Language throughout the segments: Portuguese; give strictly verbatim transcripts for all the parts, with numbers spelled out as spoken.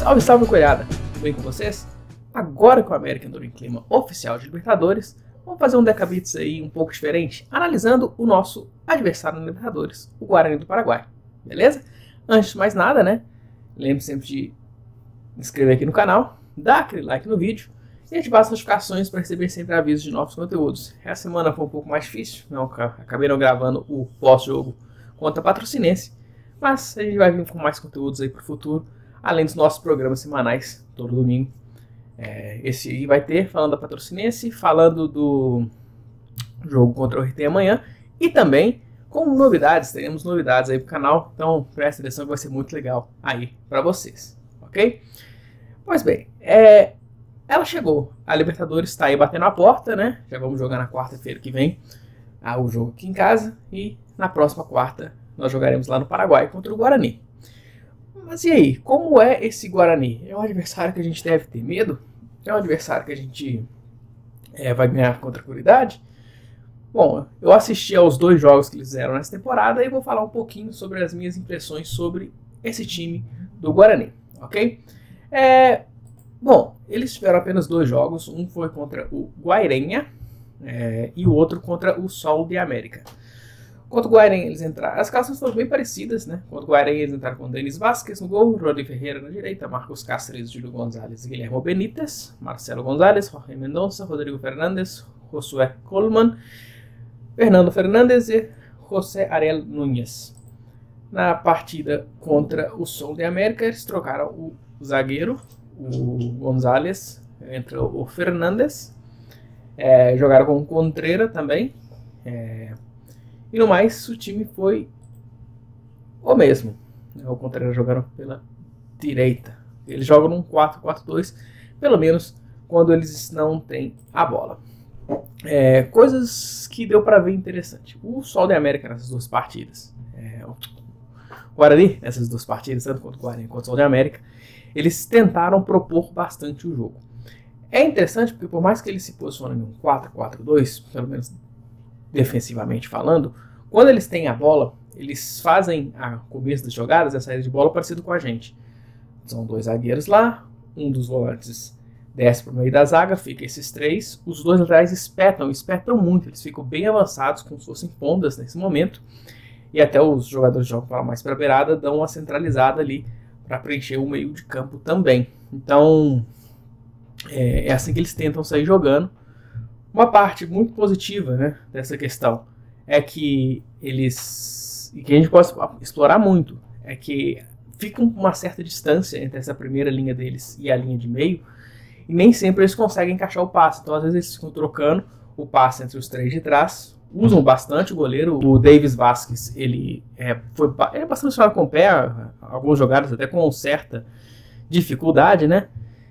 Salve, salve, coelhada! Tudo bem com vocês? Agora com o América entrou em clima oficial de Libertadores, vamos fazer um Decabits aí um pouco diferente, analisando o nosso adversário na Libertadores, o Guarani do Paraguai, beleza? Antes de mais nada, né, lembre sempre de se inscrever aqui no canal, dar aquele like no vídeo e ativar as notificações para receber sempre avisos de novos conteúdos. Essa semana foi um pouco mais difícil, não, acabei não gravando o pós-jogo contra a Patrocinense, mas a gente vai vir com mais conteúdos aí para o futuro, além dos nossos programas semanais, todo domingo. É, esse aí vai ter, falando da Patrocinense, falando do jogo contra o R T amanhã, e também com novidades, teremos novidades aí pro canal, então presta atenção que vai ser muito legal aí para vocês, ok? Pois bem, é, ela chegou, a Libertadores está aí batendo a porta, né? Já vamos jogar na quarta-feira que vem ah, o jogo aqui em casa, e na próxima quarta nós jogaremos lá no Paraguai contra o Guarani. Mas e aí, como é esse Guarani? É um adversário que a gente deve ter medo? É um adversário que a gente é, vai ganhar com tranquilidade? Bom, eu assisti aos dois jogos que eles fizeram nessa temporada e vou falar um pouquinho sobre as minhas impressões sobre esse time do Guarani, ok? É, bom, eles tiveram apenas dois jogos, um foi contra o Guairenha é, e o outro contra o Sol de América. Contra o Guairenha eles entraram, as calças foram bem parecidas, né? Contra o Guairenha eles entraram com Denis Vázquez no gol, Rodrigo Ferreira na direita, Marcos Cáceres, Júlio Gonzalez, Guilherme Benítez, Marcelo Gonzalez, Jorge Mendonça, Rodrigo Fernandes, Josué Coleman, Fernando Fernandes e José Ariel Núñez. Na partida contra o Sol de América eles trocaram o zagueiro, o Gonzalez, entre o Fernandes, é, jogaram com o Contreira também, é, e no mais, o time foi o mesmo. O Contreira jogaram pela direita. Eles jogam num quatro quatro dois, pelo menos quando eles não têm a bola. É, coisas que deu para ver interessante. O Sol de América nessas duas partidas, é, o Guarani nessas duas partidas, tanto quanto o Guarani quanto o Sol de América, eles tentaram propor bastante o jogo. É interessante porque por mais que eles se posicionem em um quatro quatro dois, pelo menos defensivamente falando, quando eles têm a bola, eles fazem a começo das jogadas, a saída de bola parecido com a gente. São dois zagueiros lá, um dos volantes desce para o meio da zaga, fica esses três, os dois laterais espetam, espetam muito, eles ficam bem avançados, como se fossem pontas nesse momento, e até os jogadores jogam para mais para a beirada, dão uma centralizada ali para preencher o meio de campo também. Então, é, é assim que eles tentam sair jogando. Uma parte muito positiva, né, dessa questão é que eles, e que a gente pode explorar muito, é que fica uma certa distância entre essa primeira linha deles e a linha de meio, e nem sempre eles conseguem encaixar o passe. Então às vezes eles ficam trocando o passe entre os três de trás, usam bastante o goleiro. O Davis Vázquez, ele é, foi, ele é bastante acionado com o pé, alguns jogadas até com certa dificuldade, né,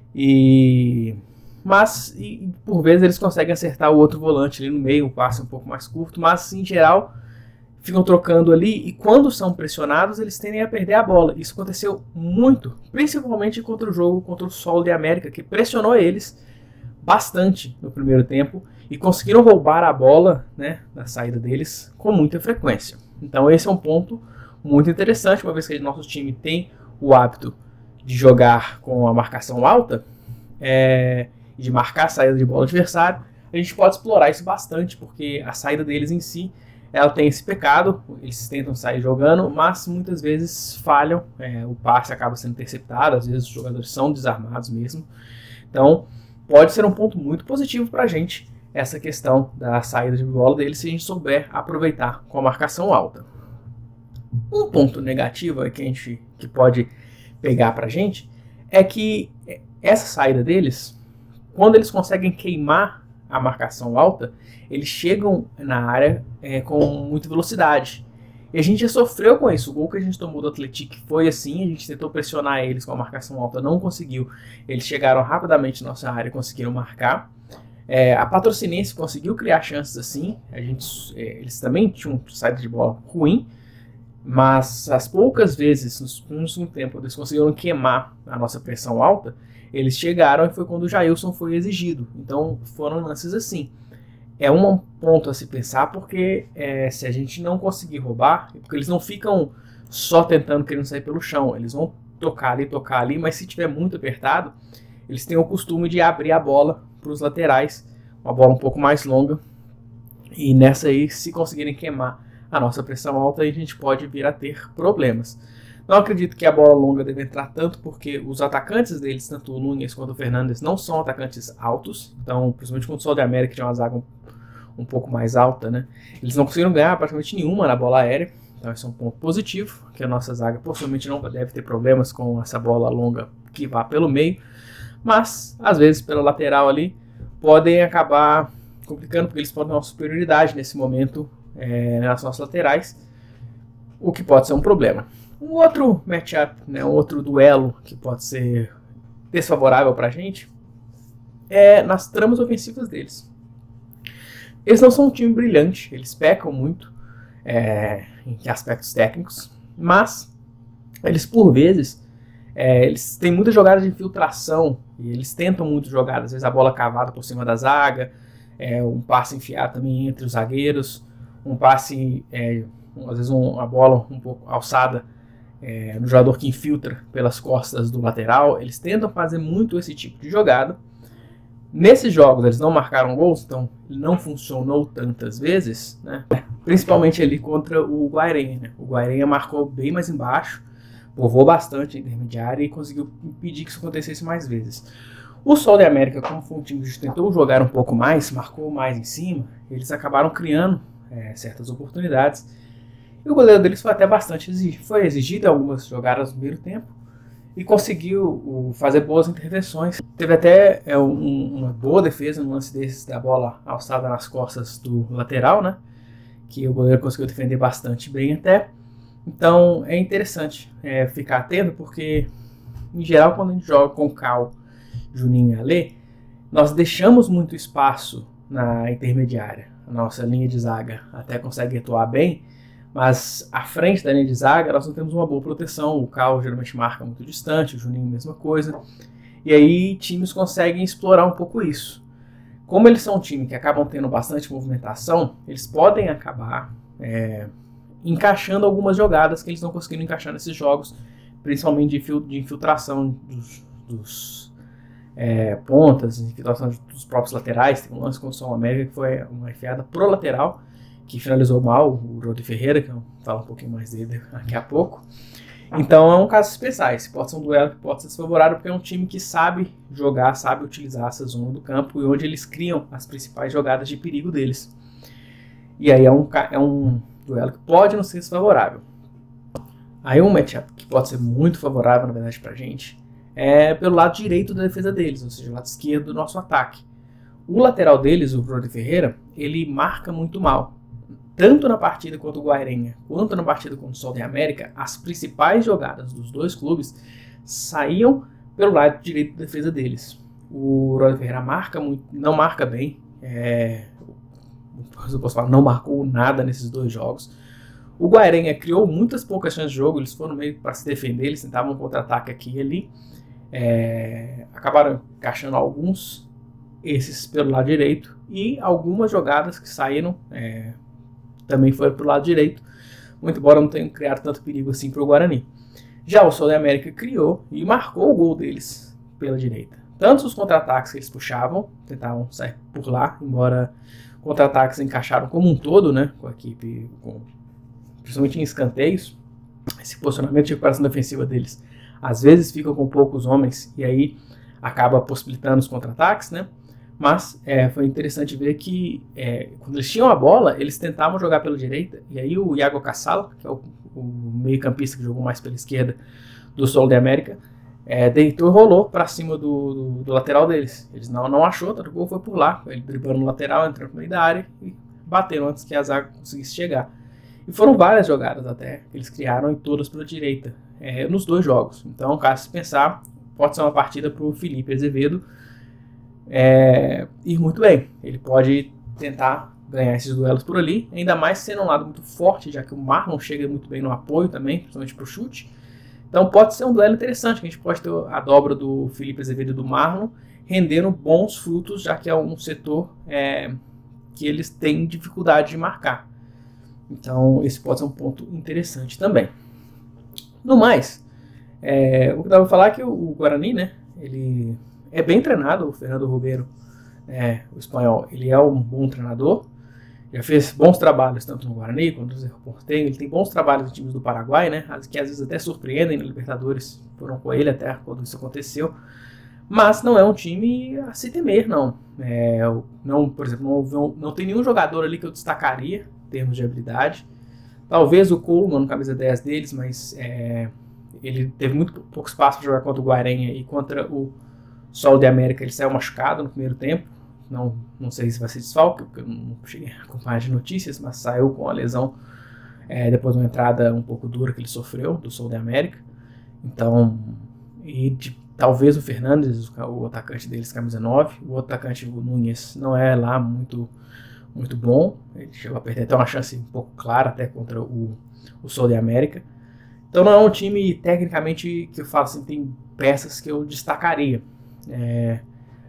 e... mas e, por vezes eles conseguem acertar o outro volante ali no meio, o passe um pouco mais curto, mas em geral ficam trocando ali, e quando são pressionados eles tendem a perder a bola. Isso aconteceu muito, principalmente contra o jogo contra o Sol de América, que pressionou eles bastante no primeiro tempo e conseguiram roubar a bola, né, na saída deles com muita frequência. Então esse é um ponto muito interessante, uma vez que o nosso time tem o hábito de jogar com a marcação alta, é, de marcar a saída de bola do adversário, a gente pode explorar isso bastante, porque a saída deles em si, ela tem esse pecado, eles tentam sair jogando, mas muitas vezes falham, é, o passe acaba sendo interceptado, às vezes os jogadores são desarmados mesmo, então pode ser um ponto muito positivo para a gente, essa questão da saída de bola deles, se a gente souber aproveitar com a marcação alta. Um ponto negativo que a gente que pode pegar para a gente, é que essa saída deles, quando eles conseguem queimar a marcação alta, eles chegam na área é, com muita velocidade. E a gente já sofreu com isso. O gol que a gente tomou do Atlético foi assim, a gente tentou pressionar eles com a marcação alta, não conseguiu. Eles chegaram rapidamente na nossa área e conseguiram marcar. É, a Patrocinense conseguiu criar chances assim, a gente, é, eles também tinham saída de bola ruim, mas as poucas vezes, no segundo tempo, eles conseguiram queimar a nossa pressão alta, eles chegaram e foi quando o Jailson foi exigido. Então foram lances assim. É um ponto a se pensar, porque é, se a gente não conseguir roubar, porque eles não ficam só tentando querendo sair pelo chão, eles vão tocar ali, tocar ali, mas se tiver muito apertado, eles têm o costume de abrir a bola para os laterais, uma bola um pouco mais longa, e nessa aí, se conseguirem queimar a nossa pressão alta, aí a gente pode vir a ter problemas. Não acredito que a bola longa deve entrar tanto, porque os atacantes deles, tanto o Núñez quanto o Fernández, não são atacantes altos, então, principalmente contra o Sol de América, que tinha uma zaga um, um pouco mais alta, né? Eles não conseguiram ganhar praticamente nenhuma na bola aérea, então esse é um ponto positivo, que a nossa zaga possivelmente não deve ter problemas com essa bola longa que vá pelo meio, mas às vezes pela lateral ali podem acabar complicando, porque eles podem ter uma superioridade nesse momento é, nas nossas laterais, o que pode ser um problema. Um outro matchup, né, um outro duelo que pode ser desfavorável para a gente é nas tramas ofensivas deles. Eles não são um time brilhante, eles pecam muito é, em aspectos técnicos, mas eles por vezes é, eles têm muitas jogadas de infiltração e eles tentam muito jogadas, às vezes a bola cavada por cima da zaga, é, um passe enfiado também entre os zagueiros, um passe, é, às vezes um, uma bola um pouco alçada é, no jogador que infiltra pelas costas do lateral. Eles tentam fazer muito esse tipo de jogada. Nesses jogos eles não marcaram gols, então não funcionou tantas vezes, né? Principalmente ali contra o Guairenha, né? O Guairenha marcou bem mais embaixo, povoou bastante a intermediária e conseguiu impedir que isso acontecesse mais vezes. O Sol de América, como foi um time que tentou jogar um pouco mais, marcou mais em cima, eles acabaram criando é, certas oportunidades. E o goleiro deles foi até bastante exigido, foi exigido em algumas jogadas no primeiro tempo e conseguiu o, fazer boas intervenções. Teve até é, um, uma boa defesa no lance desses da bola alçada nas costas do lateral, né? Que o goleiro conseguiu defender bastante bem até. Então é interessante é, ficar atento, porque em geral quando a gente joga com Cal, Juninho e Alê, nós deixamos muito espaço na intermediária. A nossa linha de zaga até consegue atuar bem, mas à frente da linha de zaga nós não temos uma boa proteção. O Cal geralmente marca muito distante, o Juninho mesma coisa, e aí times conseguem explorar um pouco isso. Como eles são um time que acabam tendo bastante movimentação, eles podem acabar é, encaixando algumas jogadas que eles não conseguiram encaixar nesses jogos, principalmente de infiltração dos, dos é, pontas, infiltração dos próprios laterais. Tem um lance contra o Sol América que foi uma enfiada pro lateral, que finalizou mal, o Rodi Ferreira, que eu vou falar um pouquinho mais dele daqui a pouco. Então é um caso especial, esse pode ser um duelo que pode ser desfavorável, porque é um time que sabe jogar, sabe utilizar essa zona do campo e onde eles criam as principais jogadas de perigo deles. E aí é um, é um duelo que pode não ser desfavorável. Aí um matchup que pode ser muito favorável, na verdade, pra gente, é pelo lado direito da defesa deles, ou seja, o lado esquerdo do nosso ataque. O lateral deles, o Rodi Ferreira, ele marca muito mal. Tanto na partida contra o Guairenha, quanto na partida contra o Sol de América, as principais jogadas dos dois clubes saíam pelo lado direito da defesa deles. O Rodi Ferreira marca muito, não marca bem, é, eu posso falar, não marcou nada nesses dois jogos. O Guairenha criou muitas poucas chances de jogo, eles foram meio para se defender, eles tentavam um contra-ataque aqui e ali, é, acabaram encaixando alguns, esses pelo lado direito, e algumas jogadas que saíram é, também foram para o lado direito, muito embora não tenham criado tanto perigo assim para o Guarani. Já o Sol de América criou e marcou o gol deles pela direita. Tanto os contra-ataques que eles puxavam, tentavam sair por lá, embora contra-ataques encaixaram como um todo, né, com a equipe, com, principalmente em escanteios. Esse posicionamento de recuperação defensiva deles às vezes fica com poucos homens e aí acaba possibilitando os contra-ataques, né? Mas é, foi interessante ver que é, quando eles tinham a bola, eles tentavam jogar pela direita, e aí o Iago Cassala, que é o, o meio-campista que jogou mais pela esquerda do Sol de América, é, deitou e rolou para cima do, do, do lateral deles. Eles não, não achou, o gol foi por lá, ele driblando no lateral, entrando no meio da área e bateram antes que a zaga conseguisse chegar. E foram várias jogadas até que eles criaram, e todas pela direita, é, nos dois jogos. Então, caso se pensar, pode ser uma partida para o Felipe Azevedo É, ir muito bem. Ele pode tentar ganhar esses duelos por ali, ainda mais sendo um lado muito forte, já que o Marlon chega muito bem no apoio também, principalmente para o chute. Então pode ser um duelo interessante, que a gente pode ter a dobra do Felipe Azevedo e do Marlon rendendo bons frutos, já que é um setor é, que eles têm dificuldade de marcar. Então esse pode ser um ponto interessante também. No mais, É, o que dá pra falar é que o, o Guarani, né, ele é bem treinado, o Fernando Ribeiro, é, o espanhol, ele é um bom treinador, já fez bons trabalhos tanto no Guarani quanto no Cerro Porteño, ele tem bons trabalhos em times do Paraguai, né, que às vezes até surpreendem na Libertadores, foram com ele até quando isso aconteceu, mas não é um time a se temer, não. É, não por exemplo, não, não tem nenhum jogador ali que eu destacaria em termos de habilidade, talvez o Coleman, camisa dez deles, mas é, ele teve muito pouco espaço para jogar contra o Guarenha e contra o Sol de América ele saiu machucado no primeiro tempo. Não, não sei se vai ser desfalque, porque eu não cheguei a acompanhar de notícias, mas saiu com a lesão é, depois de uma entrada um pouco dura que ele sofreu do Sol de América. Então, e de, talvez o Fernandes, o atacante deles, camisa nove, o outro atacante, o Nunes, não é lá muito, muito bom. Ele chegou a perder até uma chance um pouco clara até contra o, o Sol de América. Então não é um time tecnicamente que eu falo assim, tem peças que eu destacaria. É,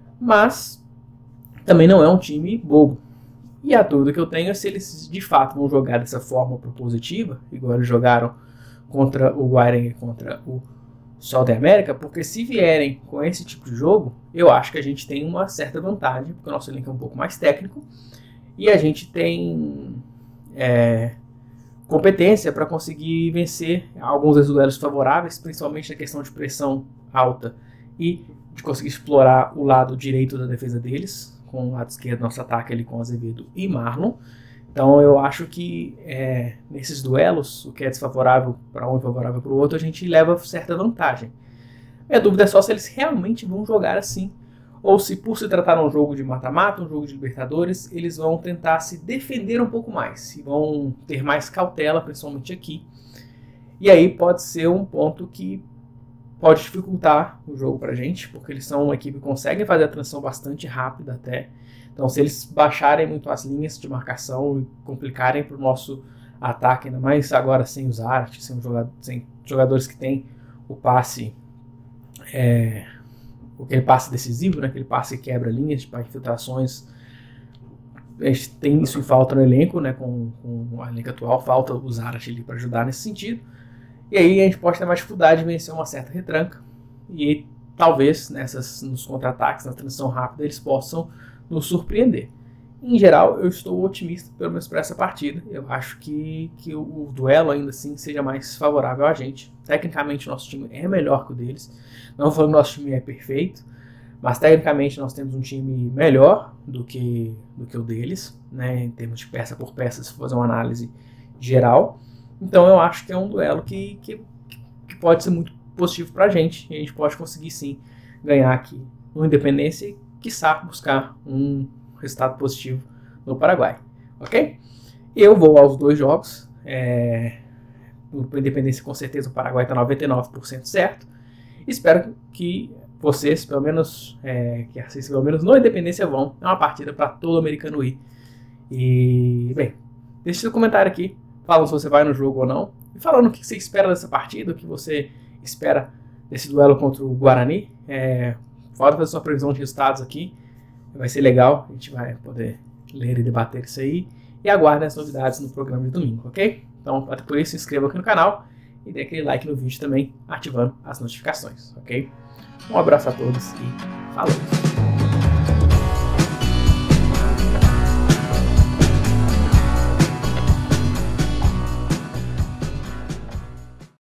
mas também não é um time bobo. E a dúvida que eu tenho é se eles de fato vão jogar dessa forma propositiva, igual eles jogaram contra o Guarani e contra o Sol da América, porque se vierem com esse tipo de jogo, eu acho que a gente tem uma certa vantagem, porque o nosso elenco é um pouco mais técnico e a gente tem é, competência para conseguir vencer alguns dos duelos favoráveis, principalmente na questão de pressão alta e de conseguir explorar o lado direito da defesa deles, com o lado esquerdo nosso ataque ali com Azevedo e Marlon. Então eu acho que é, nesses duelos, o que é desfavorável para um e favorável para o outro, a gente leva certa vantagem. Minha dúvida é só se eles realmente vão jogar assim, ou se por se tratar de um jogo de mata-mata, um jogo de Libertadores, eles vão tentar se defender um pouco mais, e vão ter mais cautela, principalmente aqui. E aí pode ser um ponto que pode dificultar o jogo pra gente, porque eles são uma equipe que consegue fazer a transição bastante rápida até. Então se eles baixarem muito as linhas de marcação e complicarem para o nosso ataque, ainda mais agora sem os artes, sem, um jogador, sem jogadores que têm o passe, é, aquele passe decisivo, né, aquele passe que quebra linhas para infiltrações, a gente tem isso em falta no elenco, né, com, com a elenco atual, falta os artes ali para ajudar nesse sentido. E aí a gente pode ter mais dificuldade de vencer uma certa retranca. E talvez nessas, nos contra-ataques, na transição rápida, eles possam nos surpreender. Em geral, eu estou otimista pelo menos para essa partida. Eu acho que, que o, o duelo ainda assim seja mais favorável a gente. Tecnicamente o nosso time é melhor que o deles. Não falando que o nosso time é perfeito, mas tecnicamente nós temos um time melhor do que, do que o deles, né, em termos de peça por peça, se for fazer uma análise geral. Então eu acho que é um duelo que, que, que pode ser muito positivo para a gente. E a gente pode conseguir sim ganhar aqui no Independência e, quiçá, buscar um resultado positivo no Paraguai. Ok? Eu vou aos dois jogos. É, no Independência com certeza o Paraguai está noventa e nove por cento certo. Espero que vocês, pelo menos, é, que assistem pelo menos no Independência vão. É uma partida para todo americano ir. E, bem, deixe seu comentário aqui. Falando se você vai no jogo ou não. E falando o que você espera dessa partida, o que você espera desse duelo contra o Guarani. É, pode fazer sua previsão de resultados aqui. Vai ser legal. A gente vai poder ler e debater isso aí. E aguardem as novidades no programa de domingo, ok? Então, até por isso, se inscreva aqui no canal. E dê aquele like no vídeo também, ativando as notificações, ok? Um abraço a todos e falou!